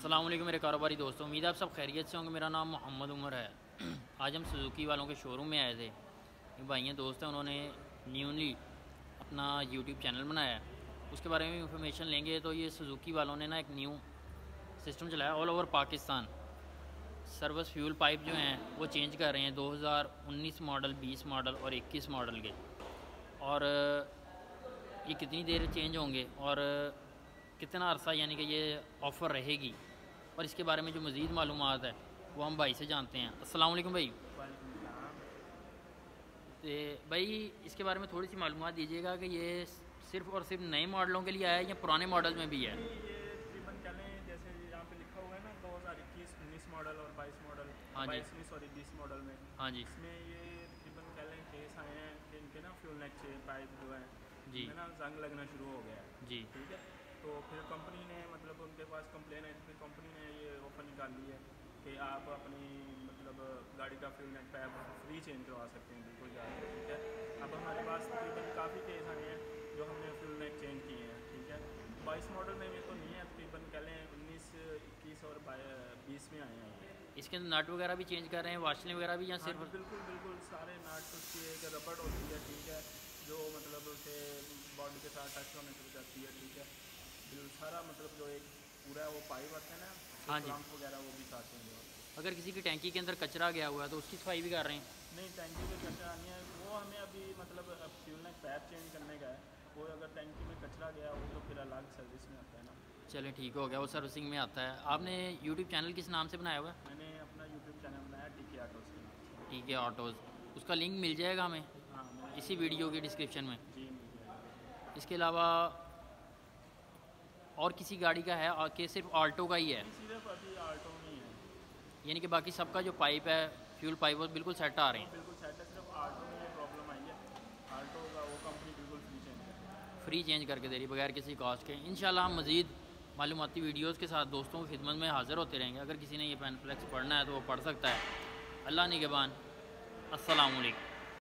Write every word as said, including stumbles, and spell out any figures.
अस्सलाम वालेकुम मेरे कारोबारी दोस्तों, उम्मीद है आप सब खैरियत से होंगे। मेरा नाम मोहम्मद उमर है। आज हम सुजुकी वालों के शोरूम में आए थे। ये भाइयाँ दोस्त हैं, उन्होंने न्यूली अपना यूट्यूब चैनल बनाया है, उसके बारे में इंफॉर्मेशन लेंगे। तो ये सुजुकी वालों ने ना एक न्यू सिस्टम चलाया all over Pakistan. Service fuel pipe जो हैं वो चेंज कर रहे हैं दो हज़ार उन्नीस मॉडल, बीस मॉडल और इक्कीस मॉडल के। और ये कितनी देर चेंज होंगे और कितना अरसा यानी कि ये ऑफ़र रहेगी, और इसके बारे में जो मज़ीद मालूमात है वो हम भाई से जानते हैं। अस्सलाम वालेकुम भाई। तो भाई इसके बारे में थोड़ी सी मालूमात दीजिएगा कि ये सिर्फ़ और सिर्फ नए मॉडलों के लिए आया है या पुराने मॉडल में भी है? ये तकरीबन कह लें जैसे यहाँ पे लिखा हुआ है ना दो हज़ार इक्कीस उन्नीस मॉडल और बाईस मॉडल, हाँ जी, बाईस सॉरी बीस मॉडल में। हाँ जी, इसमें ये तकरीबन कह लें केस आए हैं कि इनके ना फ्यूल नेक से पाइप जो है जी इनमें ना जंग लगना शुरू हो गया है। जी, ठीक है, तो फिर कंपनी ने मतलब उनके पास कंप्लेन आई, फिर कंपनी ने ये ऑफर निकाल ली है कि आप अपनी मतलब गाड़ी का फ्यूल नेक पैप फ्री चेंज करवा सकते हैं बिल्कुल जाकर। ठीक है, अब हमारे पास तकरीबन काफ़ी केस आए हैं जो हमने फ्यूल नेक चेंज किए हैं। ठीक है, बाईस मॉडल में भी तो नहीं है, तकरीबन कह लें उन्नीस, इक्कीस और बीस में आए हैं। इसके अंदर नट वगैरह भी चेंज कर रहे हैं, वाशलें वगैरह भी, या हाँ सिर्फ? जी, बिल्कुल बिल्कुल सारे नट उसकी एक रबड़ होती है। ठीक है, जो मतलब उसे बॉडी के साथ टच होने से बचाती है। ठीक है, बिल्कुल सारा मतलब जो एक पूरा वो पाइप आता है ना, हाँ जी। पंप वगैरह वो भी साथ में जो। अगर किसी की टैंकी के अंदर कचरा गया हुआ है तो उसकी सफाई भी कर रहे हैं? नहीं, टैंकी में कचरा नहीं है, वो हमें अभी मतलब फ्यूल नेक पैप चेंज करने का है। वो अगर टैंकी में कचरा गया वो तो फिर अलग सर्विस में आता है ना। चलें ठीक हो गया, वो सर्विसिंग में आता है। आपने यूट्यूब चैनल किस नाम से बनाया हुआ है? मैंने अपना यूट्यूब चैनल बनाया टीके ऑटोज़ के नाम से। ठीक है ऑटोज़, उसका लिंक मिल जाएगा हमें हाँ, मैंने इसी वीडियो के डिस्क्रिप्शन में। जी मिल जाएगा। इसके अलावा और किसी गाड़ी का है और कि सिर्फ ऑल्टो का ही है? सिर्फ अभी ऑल्टो में ही है, यानी कि बाकी सबका जो पाइप है फ्यूल पाइप वो बिल्कुल सेट आ रहे हैं? बिल्कुल सेट है, सिर्फ ऑल्टो में ये प्रॉब्लम आई है। ऑल्टो का वो कंपनी बिल्कुल फ्री चेंज है, फ्री चेंज करके दे रही बगैर किसी कॉस्ट के। इंशाल्लाह हम मज़ीद मालूमाती वीडियोज़ के साथ दोस्तों की खिदमत में हाज़िर होते रहेंगे। अगर किसी ने ये पैनफ्लेक्स पढ़ना है तो वो पढ़ सकता है। अल्लाह निगहबान। अस्सलाम वालेकुम।